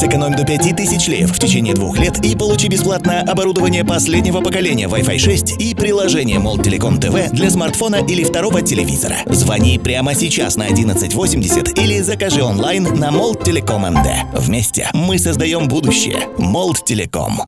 Сэкономь до 5000 леев в течение 2 лет и получи бесплатно оборудование последнего поколения Wi-Fi 6 и приложение Molt Telecom TV для смартфона или второго телевизора. Звони прямо сейчас на 1180 или закажи онлайн на Molt Telecom MD. Вместе мы создаем будущее. Molt Telecom.